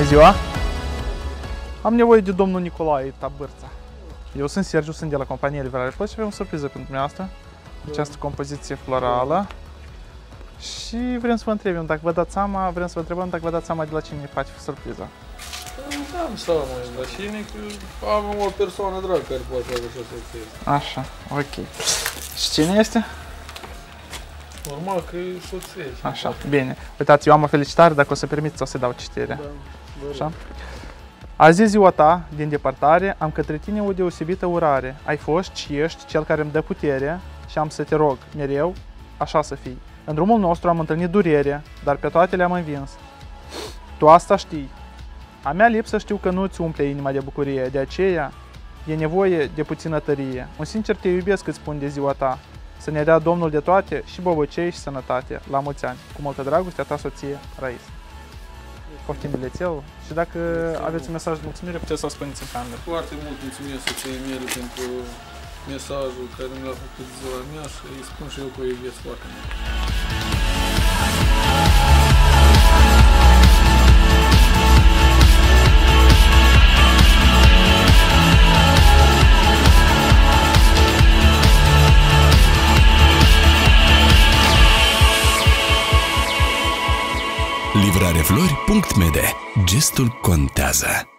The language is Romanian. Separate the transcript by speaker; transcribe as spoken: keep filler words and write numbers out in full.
Speaker 1: ziua! Am nevoie de domnul Nicolae Tabârța. Eu sunt Sergiu, sunt de la compania Livrare Flori și avem o surpriză pentru dumneavoastră. Această compoziție florală. Și vrem să vă întrebăm dacă vă dați seama, vrem să vă întrebăm dacă vă dați seama de la cine ne face surpriza.
Speaker 2: Nu am seama de la cine, că am o persoană dragă care poate face așa surpriză.
Speaker 1: Așa, ok. Și cine este?
Speaker 2: Normal că e soție.
Speaker 1: Așa, bine. Uitați, eu am o felicitare, dacă o să permiteți, o să dau citire.
Speaker 2: Da,
Speaker 1: așa? Azi e ziua ta, din depărtare, am către tine o deosebită urare. Ai fost și ești cel care îmi dă putere și am să te rog, mereu, așa să fii. În drumul nostru am întâlnit durere, dar pe toate le-am învins. Tu asta știi. A mea lipsă știu că nu-ți umple inima de bucurie, de aceea e nevoie de puțină tărie. Un sincer te iubesc, îți spun de ziua ta. Să ne dea Domnul de toate și bobăcei și sănătate. La mulți ani. Cu multă dragoste, a ta soție, Raisa. Poftim bilețelul și dacă mulțumim. Aveți un mesaj de mulțumire, puteți să-l spuneți în cameră.
Speaker 2: Foarte mult mulțumesc soției mele pentru mesajul care mi l-a făcut ziua mea și îi spun și eu că o iubesc foarte mult.
Speaker 3: livrare flori punct m d. Gestul contează.